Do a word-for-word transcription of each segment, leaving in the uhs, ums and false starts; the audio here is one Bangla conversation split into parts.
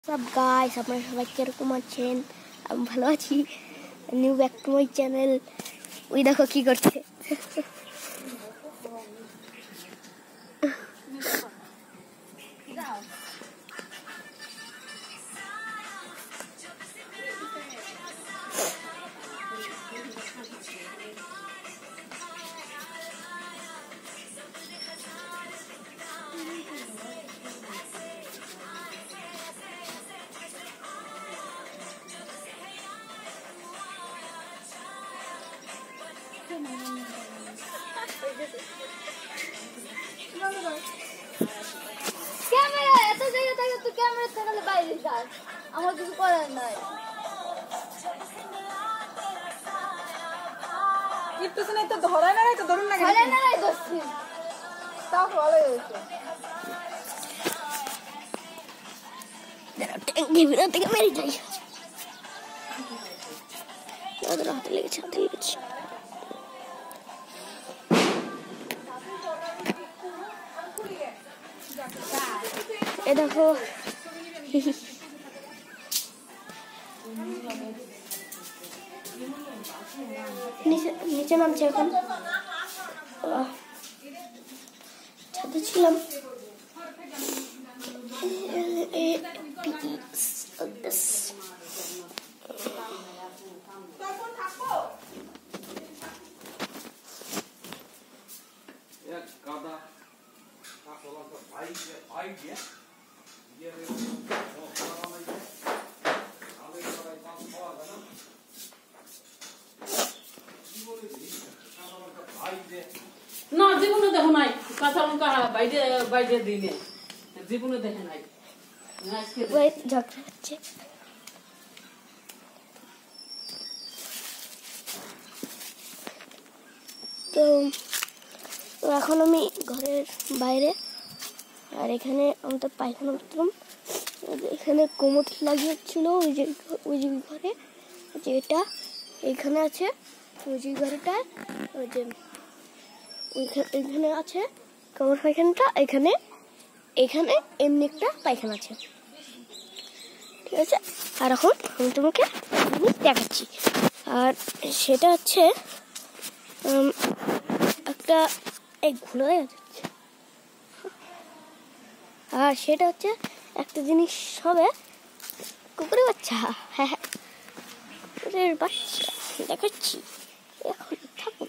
সব গাইস আপনারা সবাই কিরকম আছেন? আমি ভালো আছি। New back to my channel. ওই দেখো কি করছে। ক্যামেরা এত জায়গা থেকে তুই ক্যামেরা থাকলে বাইরে যাস, আমার কিছু করার নাই। কিটুস নাই তো ধরাই না রে, তো ধরুন না কেন? ধরে না রে দোস্তি। তাও ভালো হয়েছে। দাঁড়া ট্যাঙ্কি ভিতর থেকে মেরে যাই। দাদা হাতে লেগেছে, হাতে লেগেছে। এ দেখো নিচে নিচে নামছে এখন। ছাদে ছিলাম। না জীবনে দেখো নাই কাঁচা লঙ্কা বাইরে বাইরে দিনে জীবনে দেখে নাই। ঝগড়া হচ্ছে। তো এখন আমি ঘরের বাইরে, আর এখানে আমাদের পায়খানা বাথরুম। এখানে কোমর লাগিয়েছিল ওই যে ওই যে ঘরে, যে এটা এইখানে আছে ওই যে ঘরটা, ওই যে এইখানে আছে কোমর পায়খানাটা। এখানে এখানে এমনি একটা পায়খানা আছে, ঠিক আছে। আর এখন আমি তোমাকে জিনিস দেখাচ্ছি, আর সেটা হচ্ছে একটা এই ঘুরে যাচ্ছে, আর সেটা হচ্ছে একটা জিনিস হবে কুকুরের বাচ্চা। হ্যাঁ হ্যাঁ কুকুরের বাচ্চা দেখাচ্ছি, এখন থাকুন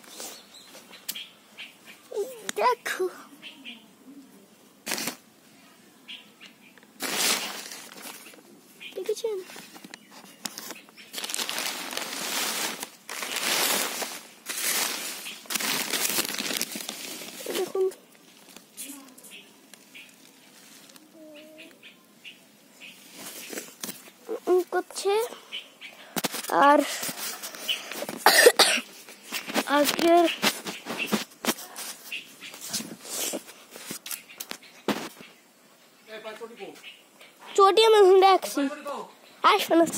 দেখো। দেখেছেন? দেখুন করছে। আর আজকের চটি আমি দেখছি আসবে না।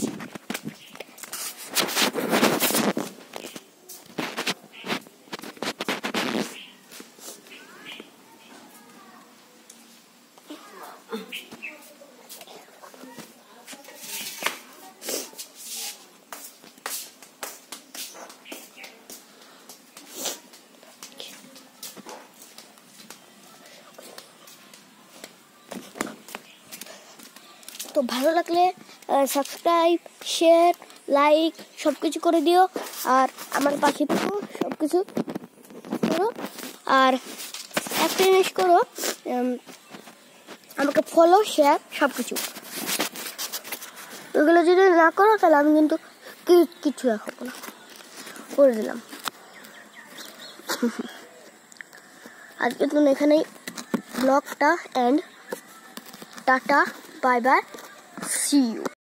তো ভালো লাগলে সাবস্ক্রাইব, শেয়ার, লাইক সব কিছু করে দিও, আর আমার পাখি থাকো সব কিছু করো। আর একটা জিনিস করো, আমাকে ফলো, শেয়ার সব কিছু। ওইগুলো যদি না করো তাহলে আমি কিন্তু কিছু রাখবো না, করে দিলাম। আজকে তো এখানেই ব্লগটা end. Tata, bye bye, see you.